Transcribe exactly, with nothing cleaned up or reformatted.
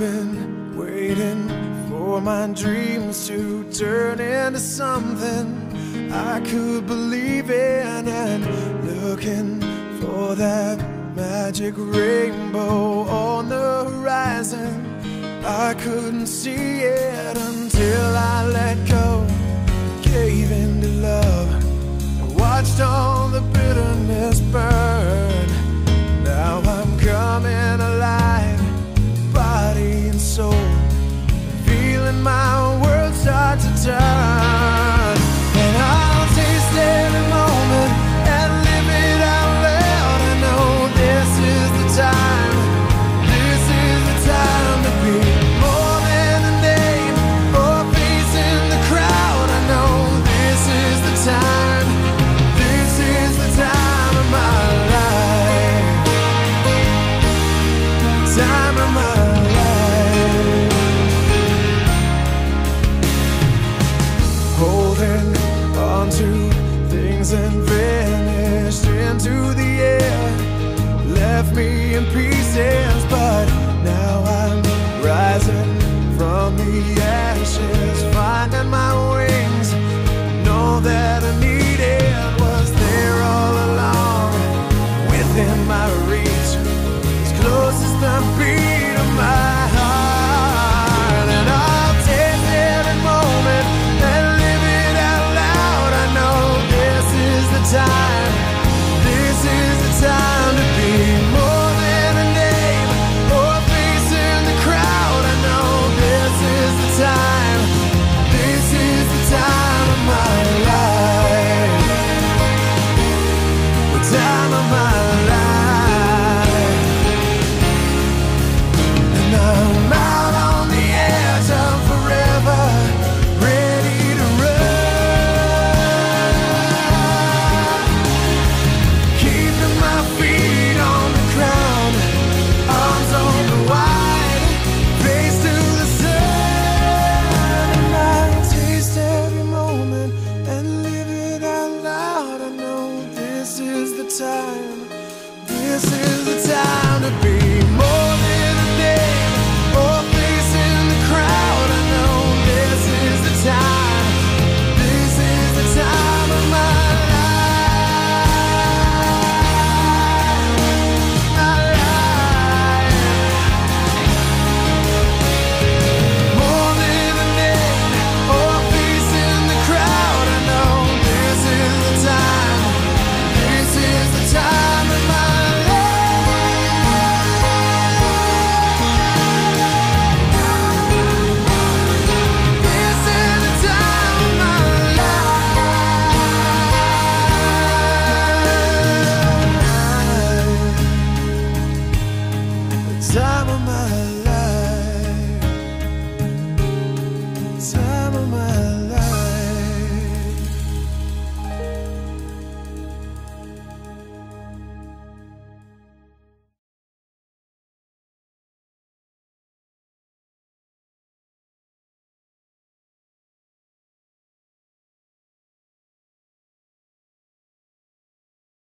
been waiting for my dreams to turn into something I could believe in, and looking for that magic rainbow on the horizon. I couldn't see it until I let go, gave in to love, and watched all the bitterness burn. Now I'm coming alive, body and soul, feeling my world start to turn. And I'll taste every moment and live it out loud. I know this is the time, this is the time to be more than a name or a face in the crowd. I know this is the time, this is the time of my life, time of my life. Holding on to things and vanished into the air, left me in peace.